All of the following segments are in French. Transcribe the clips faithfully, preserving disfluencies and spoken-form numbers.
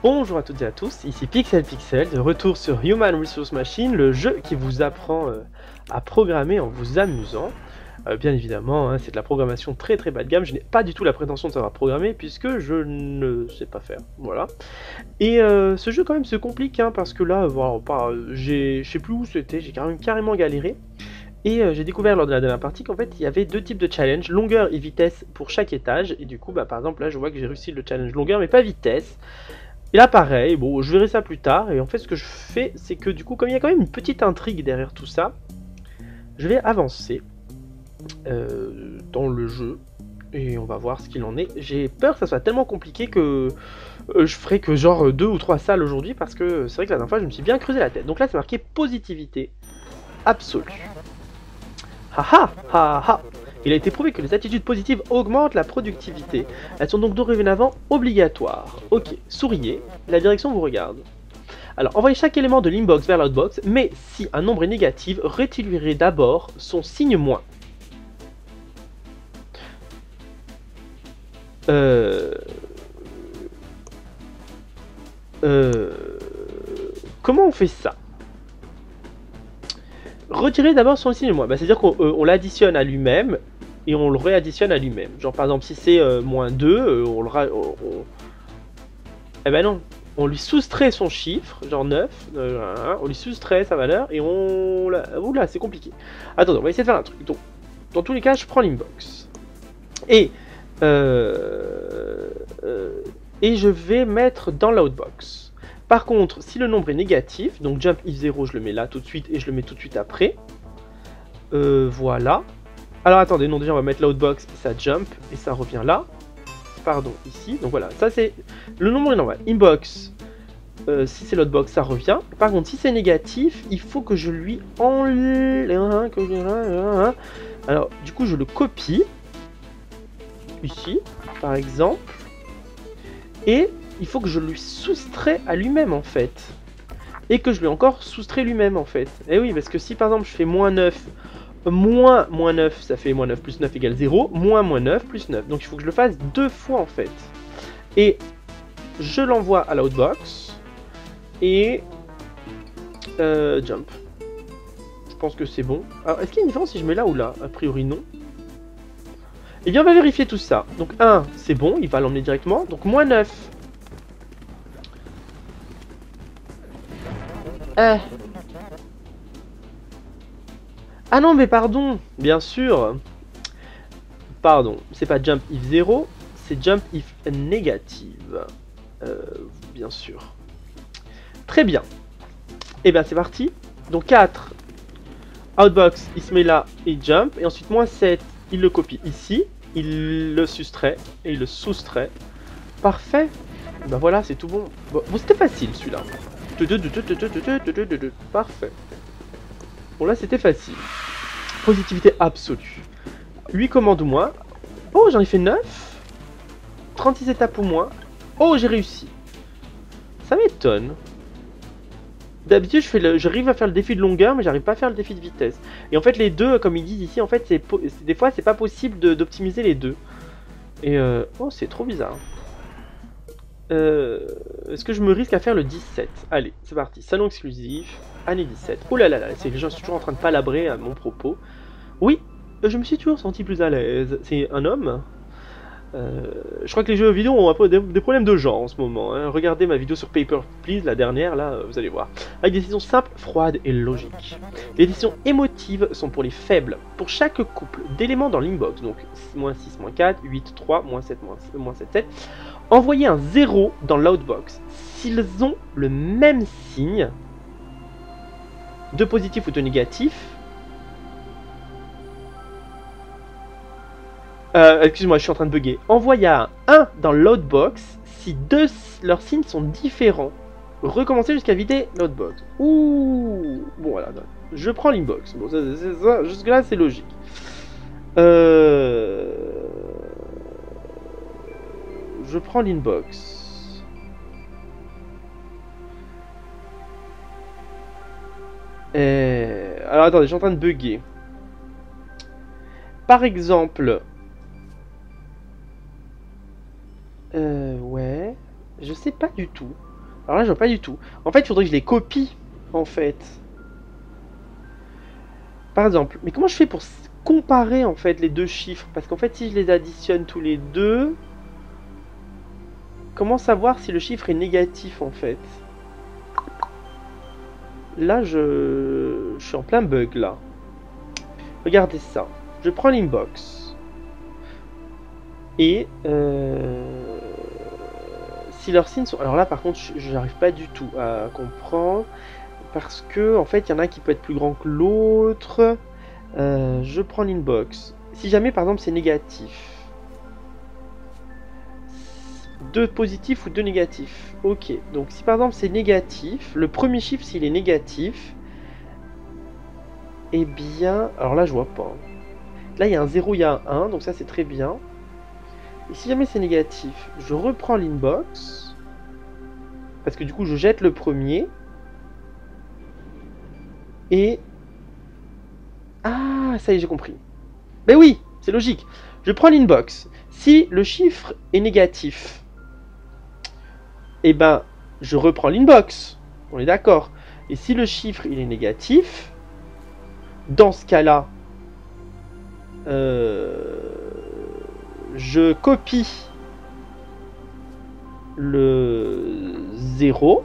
Bonjour à toutes et à tous, ici Pixel Pixel, de retour sur Human Resource Machine, le jeu qui vous apprend euh, à programmer en vous amusant. Euh, bien évidemment, hein, c'est de la programmation très très bas de gamme, je n'ai pas du tout la prétention de savoir programmer puisque je ne sais pas faire, voilà. Et euh, ce jeu quand même se complique, hein, parce que là, voilà, pas, j'ai, je sais plus où c'était, j'ai carrément, carrément galéré. Et euh, j'ai découvert lors de la dernière partie qu'en fait il y avait deux types de challenge, longueur et vitesse pour chaque étage. Et du coup, bah, par exemple là je vois que j'ai réussi le challenge longueur mais pas vitesse. Et là pareil, bon je verrai ça plus tard, et en fait ce que je fais c'est que du coup comme il y a quand même une petite intrigue derrière tout ça, je vais avancer euh, dans le jeu, et on va voir ce qu'il en est. J'ai peur que ça soit tellement compliqué que euh, je ferai que genre deux ou trois salles aujourd'hui, parce que c'est vrai que la dernière fois je me suis bien creusé la tête. Donc là c'est marqué positivité absolue. Haha, haha. Il a été prouvé que les attitudes positives augmentent la productivité. Elles sont donc dorénavant obligatoires. Ok, souriez, la direction vous regarde. Alors, envoyez chaque élément de l'inbox vers l'outbox, mais si un nombre est négatif, rétribuerez d'abord son signe moins. Euh... Euh... Comment on fait ça? Retirer d'abord son signe moins, bah, c'est-à-dire qu'on euh, l'additionne à lui-même et on le réadditionne à lui-même. Genre par exemple si c'est euh, moins deux, euh, on le ra on, on... Eh ben non, on lui soustrait son chiffre, genre neuf, euh, on lui soustrait sa valeur et on... Oula, c'est compliqué. Attendez, on va essayer de faire un truc. Donc, dans tous les cas, je prends l'inbox. Et... Euh, euh, et je vais mettre dans l'outbox. Par contre, si le nombre est négatif, donc jump if zéro, je le mets là tout de suite et je le mets tout de suite après. Euh, voilà. Alors attendez, non, déjà on va mettre l'outbox, ça jump et ça revient là. Pardon, ici. Donc voilà, ça c'est le nombre est normal. Inbox, euh, si c'est l'outbox, ça revient. Par contre, si c'est négatif, il faut que je lui enlève. Alors, du coup, je le copie. Ici, par exemple. Et il faut que je lui soustrais à lui-même en fait. Et que je lui encore soustrais lui-même en fait. Et oui, parce que si par exemple je fais moins neuf, moins moins neuf, ça fait moins neuf plus neuf égale zéro, moins moins neuf plus neuf. Donc il faut que je le fasse deux fois en fait. Et je l'envoie à l'outbox. Et... Euh, jump. Je pense que c'est bon. Alors est-ce qu'il y a une différence si je mets là ou là? A priori non. Et bien on va vérifier tout ça. Donc un, c'est bon, il va l'emmener directement. Donc moins neuf. Euh. Ah non mais pardon, bien sûr. Pardon, c'est pas jump if zéro, c'est jump if négative. Euh, bien sûr. Très bien. Et bien c'est parti. Donc quatre. Outbox, il se met là et il jump. Et ensuite moins sept, il le copie ici. Il le soustrait et il le soustrait. Parfait. Ben voilà, c'est tout bon. Bon, bon c'était facile celui-là. Parfait. Bon là c'était facile. Positivité absolue. huit commandes ou moins. Oh, j'en ai fait neuf. trente-six étapes ou moins. Oh, j'ai réussi. Ça m'étonne. D'habitude, je fais le... j'arrive à faire le défi de longueur, mais j'arrive pas à faire le défi de vitesse. Et en fait, les deux, comme ils disent ici, en fait, c'est po... des fois, c'est pas possible d'optimiser les deux. Et euh... oh, c'est trop bizarre. Euh... Est-ce que je me risque à faire le dix-sept? Allez, c'est parti. Salon exclusif, année dix-sept. Oh là là là, les gens sont toujours en train de palabrer à mon propos. Oui, je me suis toujours senti plus à l'aise. C'est un homme. Euh, je crois que les jeux vidéo ont un peu des, des problèmes de genre en ce moment. Hein. Regardez ma vidéo sur Paper Please, la dernière, là, vous allez voir. Avec des décisions simples, froides et logiques. Les décisions émotives sont pour les faibles. Pour chaque couple d'éléments dans l'inbox, donc moins six, moins quatre, huit, trois, moins sept, moins sept, sept, envoyez un zéro dans l'outbox. S'ils ont le même signe, de positif ou de négatif, Euh, excuse-moi, je suis en train de bugger. Envoyez un un dans l'outbox si deux leurs signes sont différents. Recommencez jusqu'à vider l'outbox. Ouh. Bon voilà, je prends l'inbox. Bon, ça, ça, ça, jusque là c'est logique. Euh... Je prends l'inbox. Et... Alors attendez, je suis en train de bugger. Par exemple... Euh, ouais. Je sais pas du tout. Alors là, je vois pas du tout. En fait, il faudrait que je les copie, en fait. Par exemple, mais comment je fais pour comparer, en fait, les deux chiffres? Parce qu'en fait, si je les additionne tous les deux... Comment savoir si le chiffre est négatif, en fait? Là, je... je suis en plein bug, là. Regardez ça. Je prends l'inbox. Et... Euh... Si leurs signes sont... Alors là, par contre, je n'arrive pas du tout à comprendre. Parce que, en fait, il y en a un qui peut être plus grand que l'autre. Euh, je prends l'inbox. Si jamais, par exemple, c'est négatif. Deux positifs ou deux négatifs. Ok. Donc, si par exemple, c'est négatif, le premier chiffre, s'il est négatif, eh bien... Alors là, je vois pas. Là, il y a un zéro, il y a un un. Donc ça, c'est très bien. Et si jamais c'est négatif, je reprends l'inbox. Parce que du coup, je jette le premier. Et... Ah, ça y est, j'ai compris. Ben oui, c'est logique. Je prends l'inbox. Si le chiffre est négatif, eh ben, je reprends l'inbox. On est d'accord. Et si le chiffre, il est négatif, dans ce cas-là, euh, je copie le zéro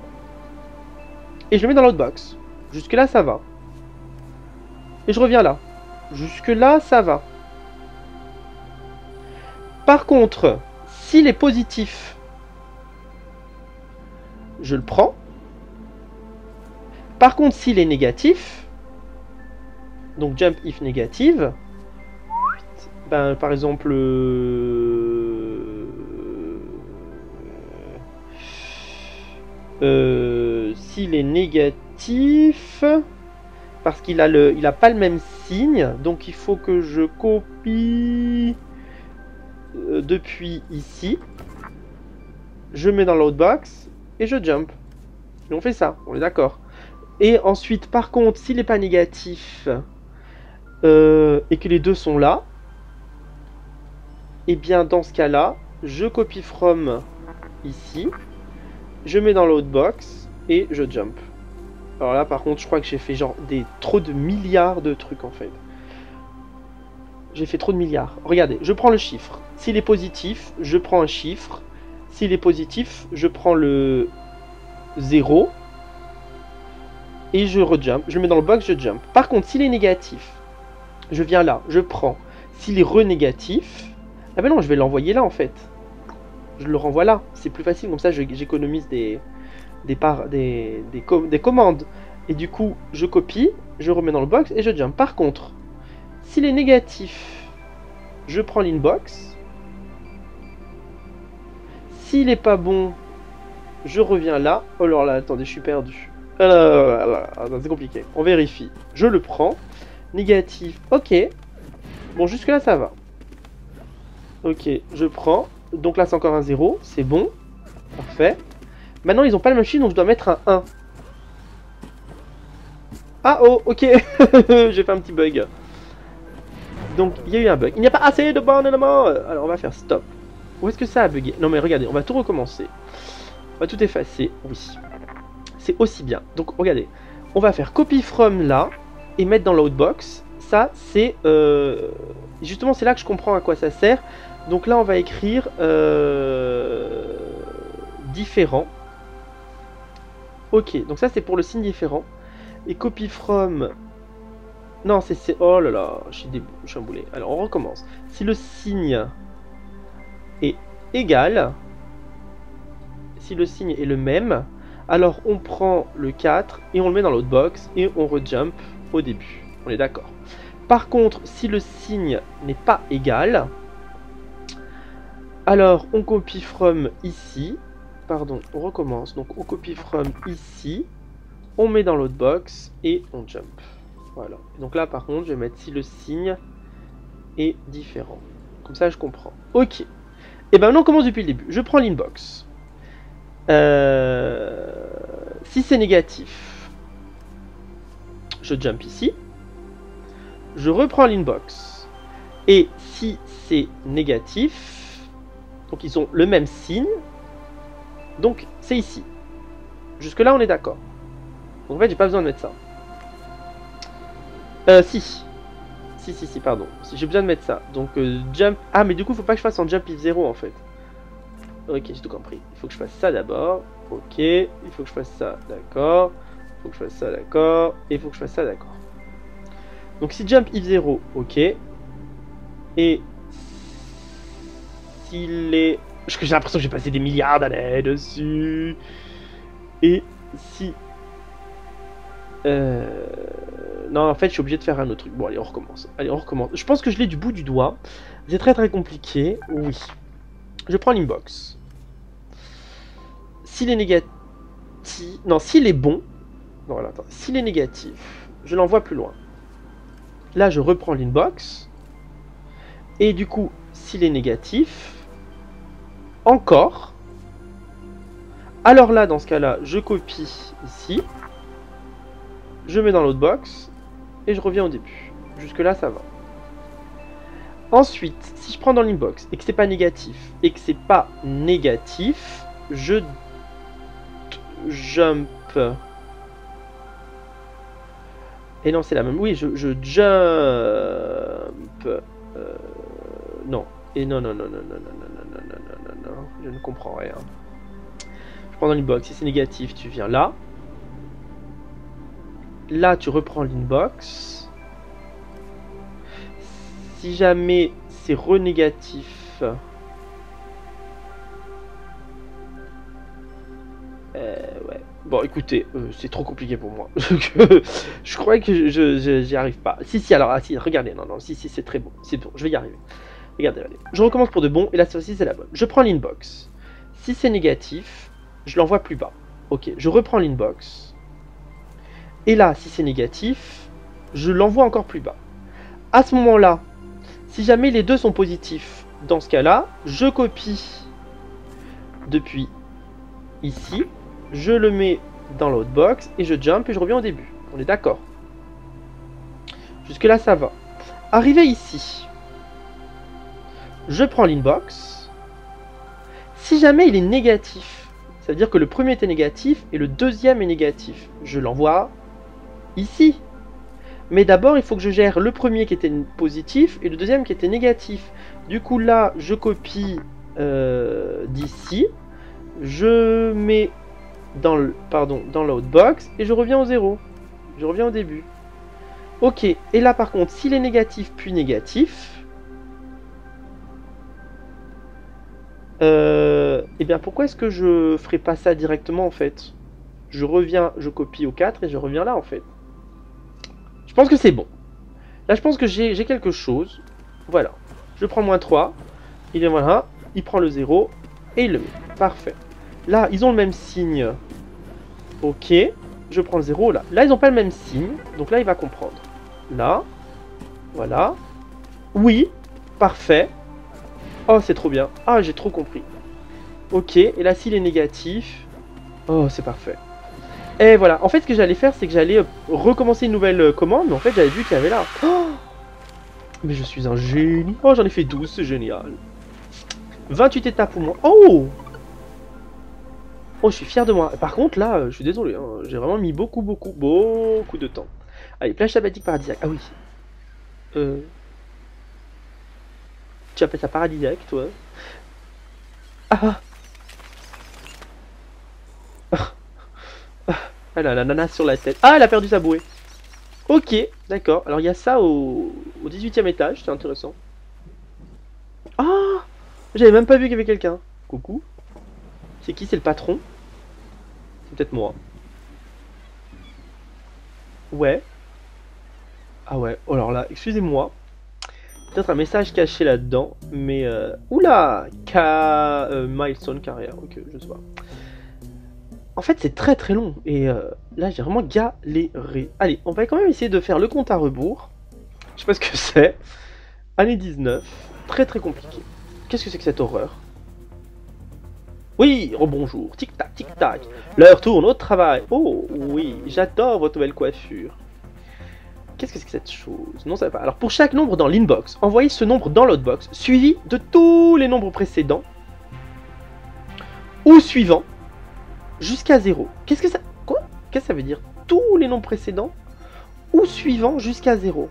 et je le mets dans l'autre box. Jusque là, ça va. Et je reviens là. Jusque là, ça va. Par contre, s'il est positif, je le prends. Par contre, s'il est négatif, donc jump if négative, ben, par exemple, euh, euh, s'il est négatif, parce qu'il a le, il a pas le même signe, donc il faut que je copie euh, depuis ici, je mets dans l'autre box et je jump. Et on fait ça, on est d'accord. Et ensuite, par contre, s'il n'est pas négatif euh, et que les deux sont là, et eh bien dans ce cas-là, je copie from ici, je mets dans l'autre box et je jump. Alors là, par contre, je crois que j'ai fait genre des trop de milliards de trucs en fait. J'ai fait trop de milliards. Regardez, je prends le chiffre. S'il est positif, je prends un chiffre. S'il est positif, je prends le zéro. Et je rejump. Je le mets dans le box, je jump. Par contre, s'il est négatif, je viens là, je prends. S'il est re-négatif, ah ben non, je vais l'envoyer là en fait. Je le renvoie là. C'est plus facile, comme ça j'économise des, des, par, des, des, com des commandes. Et du coup, je copie, je remets dans le box et je jump. Par contre, s'il est négatif, je prends l'inbox. S'il est pas bon, je reviens là. Oh alors là, attendez, je suis perdu. C'est compliqué. On vérifie. Je le prends. Négatif. Ok. Bon, jusque là, ça va. Ok, je prends. Donc là, c'est encore un zéro. C'est bon. Parfait. Maintenant, ils n'ont pas le même chiffre, donc je dois mettre un un. Ah oh, ok. J'ai fait un petit bug. Donc, il y a eu un bug. Il n'y a pas assez de bornes éléments. Alors, on va faire stop. Où est-ce que ça a bugué? Non, mais regardez, on va tout recommencer. On va tout effacer. Oui. C'est aussi bien. Donc, regardez. On va faire copy from là et mettre dans l'outbox. Ça, c'est... Euh... Justement, c'est là que je comprends à quoi ça sert. Donc là, on va écrire... Euh... Différent. Ok, donc ça, c'est pour le signe différent. Et copy from... Non, c'est... Oh là là, je suis, dé... je suis emboulé. Alors, on recommence. Si le signe est égal, si le signe est le même, alors on prend le quatre et on le met dans l'autre box et on rejump au début. On est d'accord. Par contre, si le signe n'est pas égal, alors on copie from ici. Pardon, on recommence. Donc on copie from ici, on met dans l'autre box et on jump. Voilà. Donc là, par contre, je vais mettre si le signe est différent. Comme ça, je comprends. Ok. Et ben on commence depuis le début. Je prends l'inbox. Euh, si c'est négatif, je jump ici. Je reprends l'inbox. Et si c'est négatif, donc ils ont le même signe, donc c'est ici. Jusque là on est d'accord. Donc en fait j'ai pas besoin de mettre ça. Euh si. Si si si pardon. Si j'ai besoin de mettre ça. Donc euh, jump. Ah mais du coup faut pas que je fasse en jump if zéro en fait. Ok j'ai tout compris. Il faut que je fasse ça d'abord. Ok. Il faut que je fasse ça. D'accord. Il faut que je fasse ça. D'accord. Et il faut que je fasse ça. D'accord. Donc si jump if zéro. Ok. Et s'il est... J'ai l'impression que j'ai passé des milliards d'années dessus. Et si... Euh... Non, en fait, je suis obligé de faire un autre truc. Bon, allez, on recommence. Allez, on recommence. Je pense que je l'ai du bout du doigt. C'est très très compliqué. Oui. Je prends l'inbox. S'il est négatif... Non, s'il est bon... Non, voilà, attends. S'il est négatif, je l'envoie plus loin. Là, je reprends l'inbox. Et du coup, s'il est négatif... Encore. Alors là, dans ce cas-là, je copie ici. Je mets dans l'autre box. Et je reviens au début. Jusque là, ça va. Ensuite, si je prends dans l'inbox et que c'est pas négatif, et que c'est pas négatif, je jump. Et non, c'est la même. Oui, je, je jump. Euh, non. Et non, non, non, non, non, non, non, non, non, non, non, non, non, je ne comprends rien. Je prends dans l'inbox, si c'est négatif, tu viens là. Là, tu reprends l'inbox. Si jamais c'est renégatif... Euh, ouais. Bon, écoutez, euh, c'est trop compliqué pour moi. Je croyais que je, je, j'y arrive pas. Si, si, alors, ah, si, regardez, non, non, si, si, c'est très bon. C'est bon, je vais y arriver. Regardez, regardez. Je recommence pour de bon, et là, celle-ci, c'est la bonne. Je prends l'inbox. Si c'est négatif, je l'envoie plus bas. Ok, je reprends l'inbox. Et là, si c'est négatif, je l'envoie encore plus bas. À ce moment-là, si jamais les deux sont positifs, dans ce cas-là, je copie depuis ici, je le mets dans l'autre box, et je jump, et je reviens au début. On est d'accord. Jusque-là, ça va. Arrivé ici, je prends l'inbox. Si jamais il est négatif, ça veut dire que le premier était négatif et le deuxième est négatif, je l'envoie ici. Mais d'abord, il faut que je gère le premier qui était positif et le deuxième qui était négatif. Du coup, là, je copie euh, d'ici, je mets dans le, pardon, dans l'outbox et je reviens au zéro. Je reviens au début. Ok, et là, par contre, s'il est négatif puis négatif, Euh, et bien pourquoi est-ce que je ferais pas ça directement en fait? Je reviens, je copie au quatre et je reviens là en fait. Je pense que c'est bon. Là je pense que j'ai quelque chose. Voilà. Je prends moins trois. Il est voilà. Il prend le zéro. Et il le met. Parfait. Là ils ont le même signe. Ok. Je prends le zéro là. Là ils n'ont pas le même signe. Donc là il va comprendre. Là. Voilà. Oui. Parfait. Oh, c'est trop bien. Ah, j'ai trop compris. Ok, et là, s'il est négatif... Oh, c'est parfait. Et voilà. En fait, ce que j'allais faire, c'est que j'allais recommencer une nouvelle euh, commande, mais en fait, j'avais vu qu'il y avait là. Oh, mais je suis un génie. Oh, j'en ai fait douze, c'est génial. vingt-huit étapes pour moi. Oh Oh, je suis fier de moi. Par contre, là, je suis désolé. Hein, j'ai vraiment mis beaucoup, beaucoup, beaucoup de temps. Allez, plage sabbatique paradisiaque. Ah oui. Euh... Tu appelles ça paradisiaque, toi? Ah, ah, ah, elle a la nana sur la tête. Ah, elle a perdu sa bouée. Ok, d'accord. Alors, il y a ça au, au dix-huitième étage, c'est intéressant. Ah, j'avais même pas vu qu'il y avait quelqu'un. Coucou. C'est qui? C'est le patron? C'est peut-être moi. Ouais. Ah ouais, oh, alors là, excusez-moi. Peut-être un message caché là-dedans, mais... Euh... Oula K... Euh, milestone carrière, ok, je sais pas. En fait, c'est très très long, et euh, là, j'ai vraiment galéré. Allez, on va quand même essayer de faire le compte à rebours. Je sais pas ce que c'est. Année dix-neuf, très très compliqué. Qu'est-ce que c'est que cette horreur? Oui, rebonjour, tic-tac, tic-tac. L'heure tourne au travail. Oh, oui, j'adore votre belle coiffure. Qu'est-ce que c'est que cette chose? Non, ça va pas. Alors, pour chaque nombre dans l'inbox, envoyez ce nombre dans l'outbox, suivi de tous les nombres précédents ou suivants, jusqu'à zéro. Qu'est-ce que ça... Quoi? Qu'est-ce que ça veut dire? Tous les nombres précédents ou suivants jusqu'à zéro.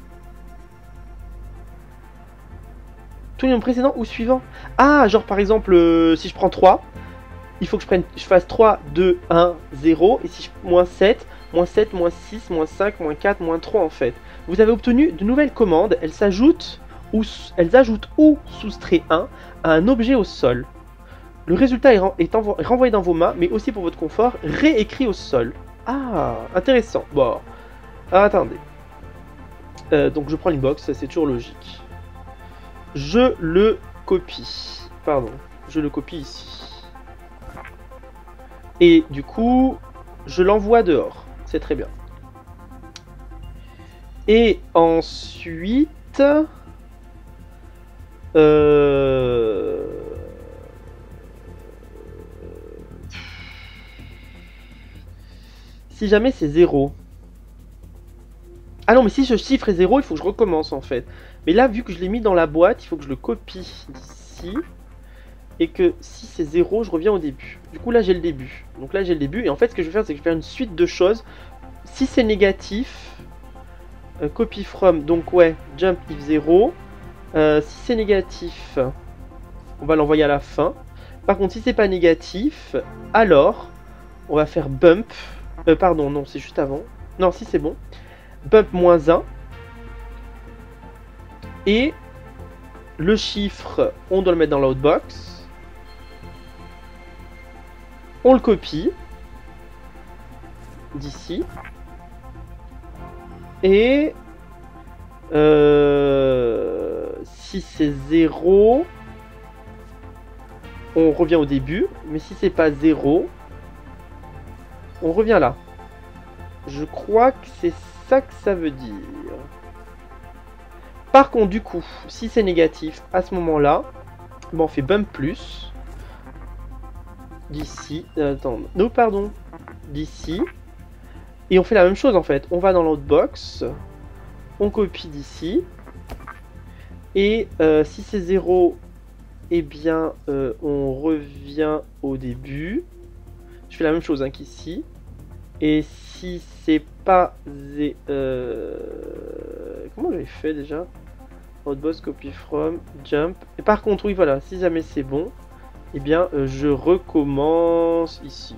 Tous les nombres précédents ou suivants. Ah, genre par exemple, euh, si je prends trois, il faut que je, prenne, je fasse trois, deux, un, zéro. Et si je... moins sept, moins sept, moins six, moins cinq, moins quatre, moins trois en fait. Vous avez obtenu de nouvelles commandes. Elles s'ajoutent ou elles ajoutent ou soustraient un à un objet au sol. Le résultat est, ren est renvoyé dans vos mains, mais aussi pour votre confort, réécrit au sol. Ah, intéressant. Bon, ah, attendez. Euh, donc je prends l'inbox, c'est toujours logique. Je le copie. Pardon, je le copie ici. Et du coup, je l'envoie dehors. C'est très bien. Et ensuite... Euh... Si jamais c'est zéro. Ah non, mais si ce chiffre est zéro, il faut que je recommence en fait. Mais là, vu que je l'ai mis dans la boîte, il faut que je le copie d'ici. Et que si c'est zéro, je reviens au début. Du coup, là, j'ai le début. Donc là, j'ai le début. Et en fait, ce que je vais faire, c'est que je vais faire une suite de choses. Si c'est négatif, euh, copy from, donc ouais, jump if zéro. Euh, si c'est négatif, on va l'envoyer à la fin. Par contre, si c'est pas négatif, alors, on va faire bump. Euh, pardon, non, c'est juste avant. Non, si c'est bon. Bump moins un. Et le chiffre, on doit le mettre dans l'outbox. On le copie. D'ici. Et... Euh, si c'est zéro, on revient au début. Mais si c'est pas zéro, on revient là. Je crois que c'est ça que ça veut dire. Par contre, du coup, si c'est négatif, à ce moment-là, bon, on fait bump plus. D'ici. Euh, attends, non, pardon. D'ici. Et on fait la même chose en fait. On va dans l'outbox. On copie d'ici. Et euh, si c'est zéro, eh bien, euh, on revient au début. Je fais la même chose hein, qu'ici. Et si c'est pas... Euh... Comment j'avais fait déjà? Outbox, copy from, jump. Et par contre, oui, voilà, si jamais c'est bon, eh bien, euh, je recommence ici.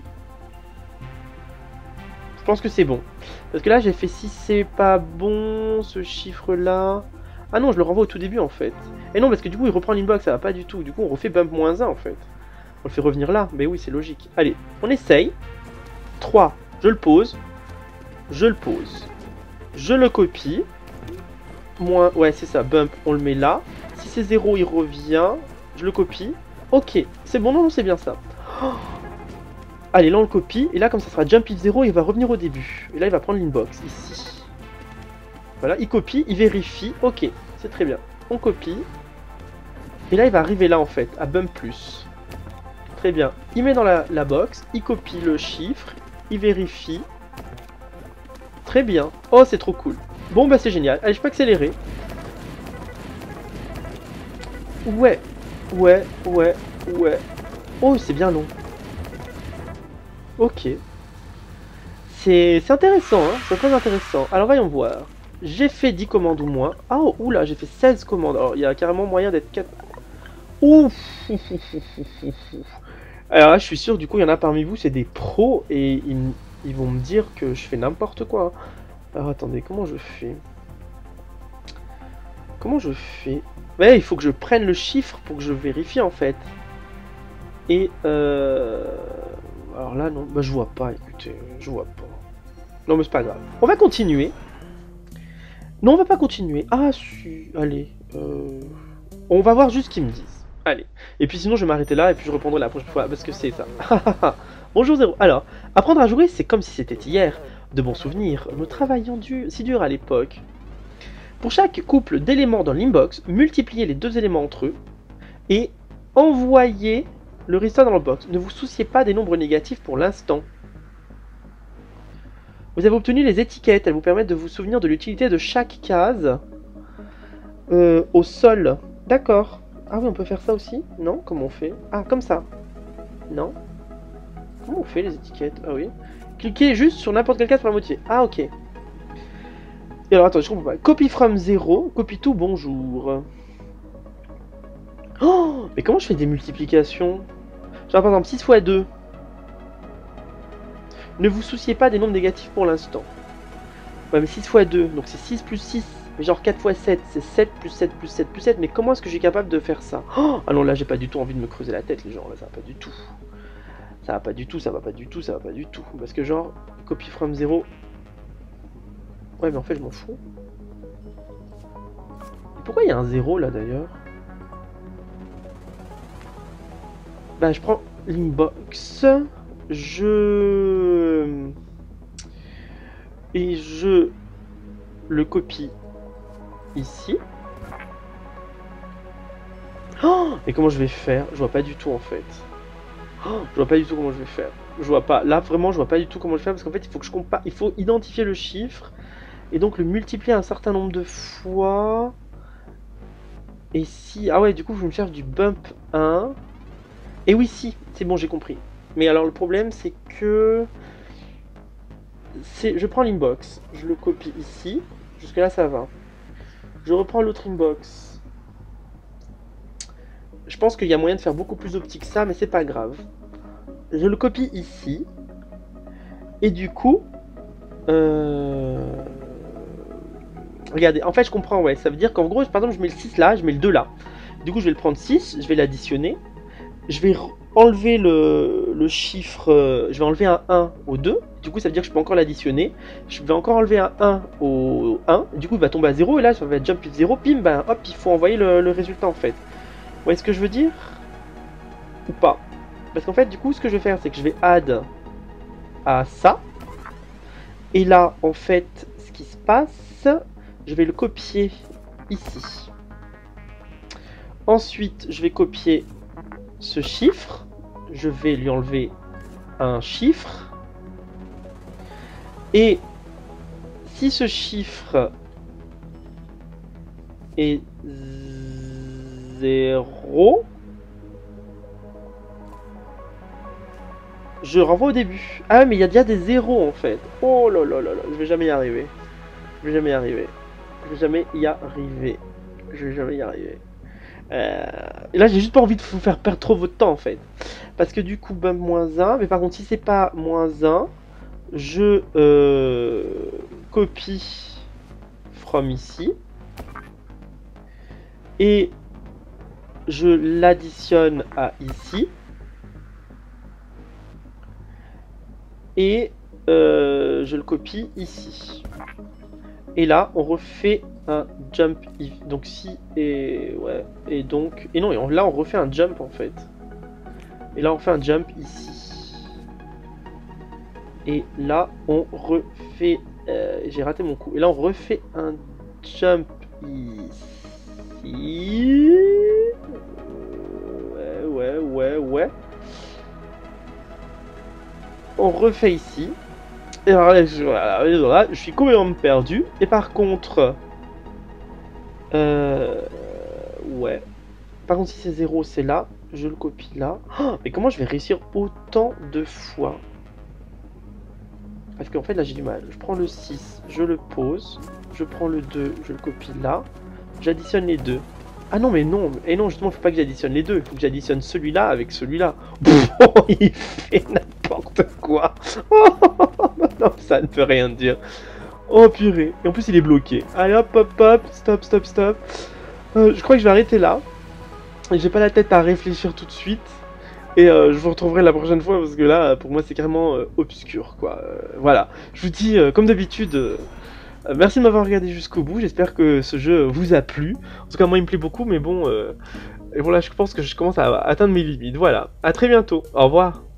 Je pense que c'est bon. Parce que là, j'ai fait si c'est pas bon, ce chiffre-là... Ah non, je le renvoie au tout début, en fait. Et non, parce que du coup, il reprend l'inbox, ça va pas du tout. Du coup, on refait bump moins un, en fait. On le fait revenir là. Mais oui, c'est logique. Allez, on essaye. trois. Je le pose, je le pose, je le copie, moins, ouais c'est ça, bump, on le met là, si c'est zéro il revient, je le copie, ok, c'est bon, non, non c'est bien ça. Oh. Allez, là on le copie, et là comme ça sera jump if zéro, il va revenir au début, et là il va prendre l'inbox, ici. Voilà, il copie, il vérifie, ok, c'est très bien, on copie, et là il va arriver là en fait, à bump plus. Très bien, il met dans la, la box, il copie le chiffre, il vérifie. Très bien. Oh, c'est trop cool. Bon, bah c'est génial. Allez, je peux accélérer. Ouais. Ouais, ouais, ouais. Oh, c'est bien long. Ok. C'est intéressant, hein. C'est très intéressant. Alors, voyons voir. J'ai fait dix commandes ou moins. Ah, oh, oula, j'ai fait seize commandes. Alors, il y a carrément moyen d'être quatre... Ouf. Alors là, je suis sûr, du coup, il y en a parmi vous, c'est des pros, et ils, ils vont me dire que je fais n'importe quoi. Alors attendez, comment je fais? Comment je fais? Ouais, il faut que je prenne le chiffre pour que je vérifie, en fait. Et, euh... alors là, non, bah je vois pas, écoutez, je vois pas. Non, mais c'est pas grave. On va continuer. Non, on va pas continuer. Ah, si, allez. Euh... On va voir juste ce qu'ils me disent. Allez. Et puis sinon, je vais m'arrêter là et puis je répondrai la prochaine fois parce que c'est ça. Bonjour Zéro. Alors, apprendre à jouer, c'est comme si c'était hier. De bons souvenirs. Nous travaillions du... si dur à l'époque. Pour chaque couple d'éléments dans l'inbox, multipliez les deux éléments entre eux et envoyez le résultat dans le box. Ne vous souciez pas des nombres négatifs pour l'instant. Vous avez obtenu les étiquettes. Elles vous permettent de vous souvenir de l'utilité de chaque case euh, au sol. D'accord. Ah oui, on peut faire ça aussi? Non? Comment on fait? Ah, comme ça. Non? Comment on fait les étiquettes? Ah oui. Cliquez juste sur n'importe quelle case pour la modifier. Ah ok. Et alors attends, je comprends pas. Copy from zéro, copy to bonjour. Oh, mais comment je fais des multiplications? Genre par exemple six fois deux. Ne vous souciez pas des nombres négatifs pour l'instant. Ouais mais six fois deux, donc c'est six plus six. Mais genre quatre fois sept, c'est sept plus sept plus sept plus sept. Mais comment est-ce que j'ai capable de faire ça? Oh, ah non là j'ai pas du tout envie de me creuser la tête les gens, là ça va pas du tout. Ça va pas du tout, ça va pas du tout, ça va pas du tout. Parce que genre, copy from zéro. Ouais mais en fait je m'en fous. Et pourquoi il y a un zéro là d'ailleurs? Bah je prends l'inbox. Je... Et je le copie ici. Oh, et comment je vais faire? Je vois pas du tout en fait. Oh, je vois pas du tout comment je vais faire. Je vois pas. Là vraiment je vois pas du tout comment je vais faire parce qu'en fait il faut que je compare. Il faut identifier le chiffre et donc le multiplier un certain nombre de fois. Et si... Ah ouais du coup je me cherche du bump un. Et oui si, c'est bon j'ai compris. Mais alors le problème c'est que... Je prends l'inbox, je le copie ici. Jusque là ça va. Je reprends l'autre inbox. Je pense qu'il y a moyen de faire beaucoup plus optique que ça, mais c'est pas grave. Je le copie ici. Et du coup... Euh... Regardez, en fait je comprends, ouais. Ça veut dire qu'en gros, par exemple, je mets le six là, je mets le deux là. Du coup, je vais le prendre six, je vais l'additionner. Je vais enlever le, le chiffre... Euh, je vais enlever un un au deux. Du coup, ça veut dire que je peux encore l'additionner. Je vais encore enlever un un au un. Du coup, il va tomber à zéro. Et là, ça va être jump zéro. Pim, ben hop, il faut envoyer le, le résultat en fait. Vous voyez ce que je veux dire? Ou pas? Parce qu'en fait, du coup, ce que je vais faire, c'est que je vais add à ça. Et là, en fait, ce qui se passe, je vais le copier ici. Ensuite, je vais copier ce chiffre. Je vais lui enlever un chiffre. Et si ce chiffre est zéro, je renvoie au début. Ah mais il y a déjà des zéros en fait. Oh là là là là, je vais jamais y arriver. Je vais jamais y arriver. Je vais jamais y arriver. Je vais jamais y arriver. Euh... Et là j'ai juste pas envie de vous faire perdre trop votre temps en fait. Parce que du coup bump moins un. Mais par contre si c'est pas moins un, je euh, copie from ici. Et je l'additionne à ici. Et euh, je le copie ici. Et là, on refait un jump if. Donc si et ouais et donc et non et on, là on refait un jump en fait. Et là on fait un jump ici. Et là on refait. Euh, J'ai raté mon coup. Et là on refait un jump ici. Ouais ouais ouais ouais. On refait ici. Et alors là, je, voilà, là, je suis complètement perdu. Et par contre... Euh... Ouais. Par contre, si c'est zéro, c'est là. Je le copie là. Oh, mais comment je vais réussir autant de fois? Parce qu'en fait, là, j'ai du mal. Je prends le six, je le pose. Je prends le deux, je le copie là. J'additionne les deux. Ah non, mais non. Et non, justement, il faut pas que j'additionne les deux. Il faut que j'additionne celui-là avec celui-là. Il fait n'importe quoi. Non, ça ne peut rien dire. Oh purée. Et en plus, il est bloqué. Allez, hop, hop, hop. Stop, stop, stop. Euh, je crois que je vais arrêter là. J'ai pas la tête à réfléchir tout de suite. Et euh, je vous retrouverai la prochaine fois parce que là, pour moi, c'est carrément euh, obscur, quoi. Euh, voilà. Je vous dis, euh, comme d'habitude... Euh, Euh, merci de m'avoir regardé jusqu'au bout, j'espère que ce jeu vous a plu. En tout cas moi il me plaît beaucoup mais bon, euh, et voilà, je pense que je commence à atteindre mes limites. Voilà, à très bientôt, au revoir.